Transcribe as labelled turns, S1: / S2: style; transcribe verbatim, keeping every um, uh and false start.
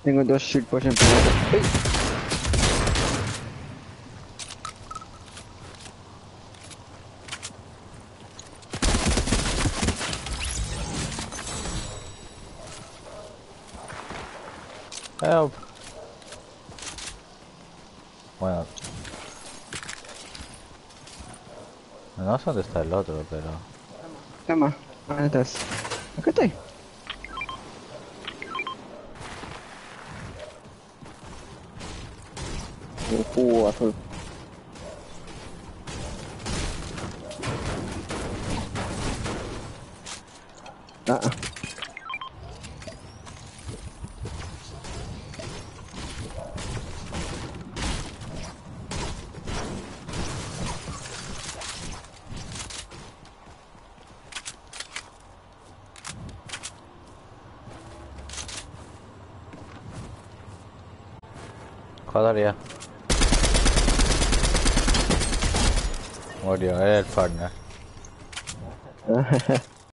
S1: Tengo dos shit potion por ¡ay!
S2: Help. Bueno. No sé dónde está el otro, pero...
S1: Toma, ¿dónde estás? Acá estoy. Uh, uh, azul. Ah, ah.
S2: Joder ya. Murió el partner.